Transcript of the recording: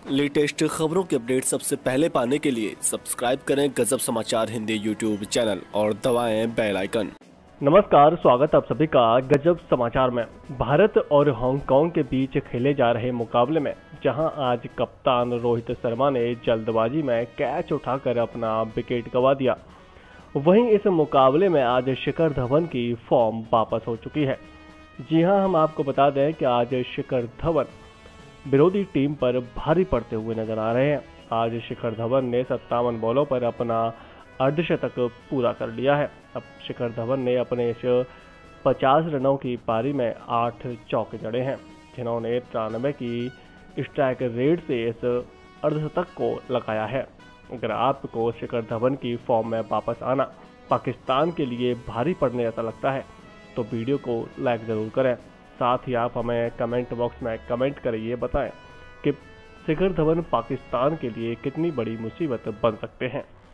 Latest खबरों के update सबसे पहले पाने के लिए सब्सक्राइब करें गजब समाचार हिंदी यूट्यूब चैनल और दबाएं बेल आइकन। नमस्कार, स्वागत आप सभी का गजब समाचार में। भारत और हांगकांग के बीच खेले जा रहे मुकाबले में जहां आज कप्तान रोहित शर्मा ने जल्दबाजी में कैच उठाकर अपना विकेट गंवा दिया, वहीं इस मुकाबले में आज शिखर धवन की फॉर्म वापस हो चुकी है। जी हां, हम आपको बता दें कि आज शिखर धवन विरोधी टीम पर भारी पड़ते हुए नजर आ रहे हैं। आज शिखर धवन ने 57 बॉलों पर अपना अर्धशतक पूरा कर लिया है। अब शिखर धवन ने अपने इस 50 रनों की पारी में 8 चौके जड़े हैं, जिन्होंने 93 की स्ट्राइक रेट से इस अर्धशतक को लगाया है। अगर आपको शिखर धवन की फॉर्म में वापस आना पाकिस्तान के लिए भारी पड़ने जैसा लगता है तो वीडियो को लाइक ज़रूर करें। साथ ही आप हमें कमेंट बॉक्स में कमेंट करिए, बताएं कि शिखर धवन पाकिस्तान के लिए कितनी बड़ी मुसीबत बन सकते हैं।